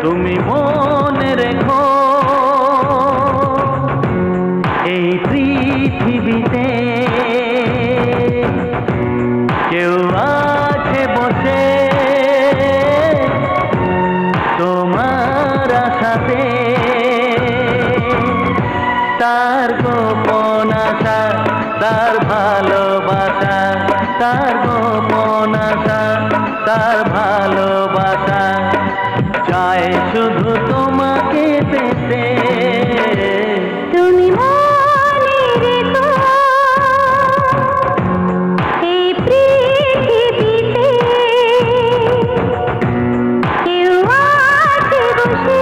তুমি মনে রেখো এই পৃথিবীতে কেউ আছে বসে তোমার আশাতে, তার গোপন আশা, তার ভালোবাসা, তার গোপন আশা, তার ভালোবাসা চায় শুধু তোমাকে পেতে। তুমি মনে রেখো এই পৃথিবীতে কেউ আছে বসে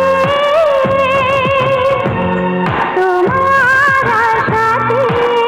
তোমার আশাতে।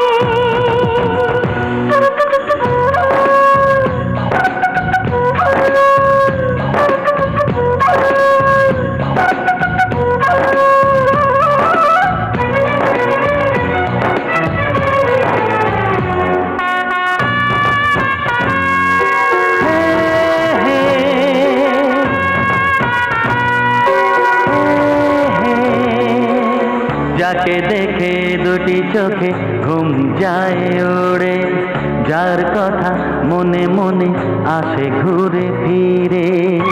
যাকে দেখে দুটি চোখে ঘুম যায় ওড়ে, যার কথা মনে মনে আসে ঘুরে ফিরে।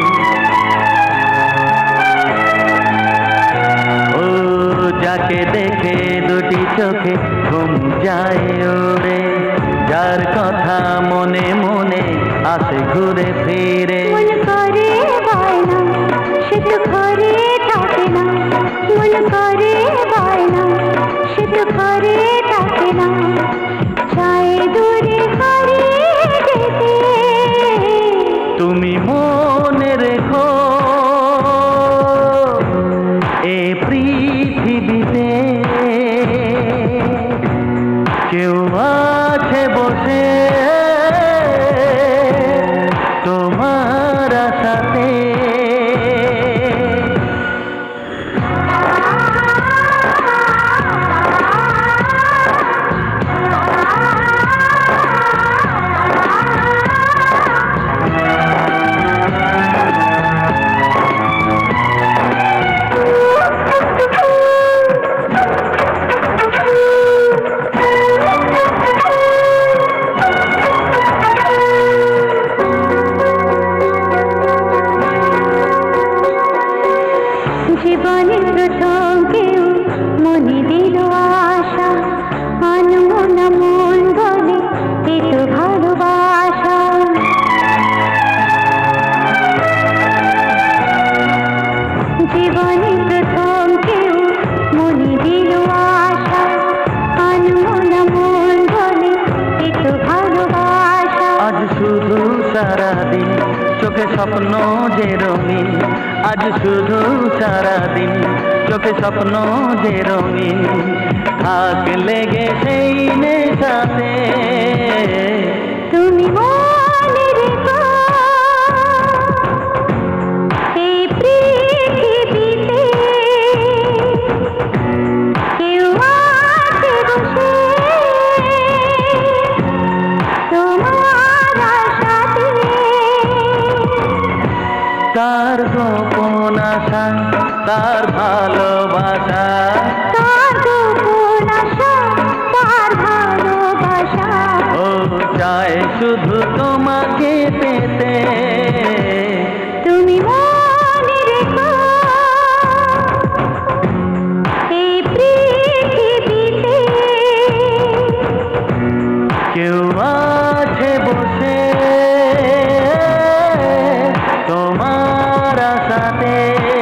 ও যাকে দেখে দুটি চোখে ঘুম যায় ওড়ে, যার কথা মনে মনে আসে ঘুরে ফিরে। মন করে বায়না সে তো ঘরে থাকে না, মন করে বায়না সে তো ঘরে থাকে না, চায় দূরে হারিয়ে যেতে। তুমি মনে রেখো এ পৃথিবীতে কেউ আছে বসে তোমার আশাতে। জীবনের প্রথম কেউ মনে দিল আশা, আনমন মন বলে এ তো ভালোবাসা। জীবনের প্রথম কেউ মনে দিল আশা, আনমন মন বলে এ তো ভালোবাসা। আজ শুধু সারাদিন চোখে স্বপ্ন যে রঙিন, আজ শুধু সারাদিন চোখে স্বপ্ন যে রঙিন, থাক লেগে সেই নেশাতে। তুমি মনে রেখো এই পৃথিবীতে কেউ আছে বসে তোমার আশাতে। তার গোপন আশা, তার ভালোবাসা, তার গোপন আশা, তার ভালোবাসা ও চায় শুধু তোমাকে পেতে। তুমি মনে রেখো এই পৃথিবীতে কেউ আছে বসে তোমার আশাতে।